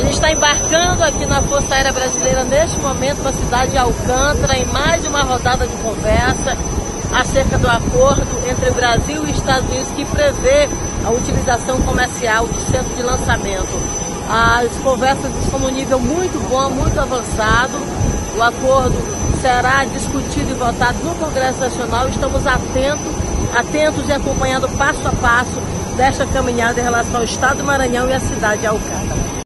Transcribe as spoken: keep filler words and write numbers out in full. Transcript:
gente está embarcando aqui na Força Aérea Brasileira neste momento na cidade de Alcântara, em mais uma rodada de conversa acerca do acordo entre Brasil e Estados Unidos que prevê a utilização comercial do centro de lançamento. As conversas estão num nível muito bom, muito avançado. O acordo será discutido e votado no Congresso Nacional. Estamos atentos, atentos e acompanhando passo a passo desta caminhada em relação ao Estado do Maranhão e à cidade de Alcântara.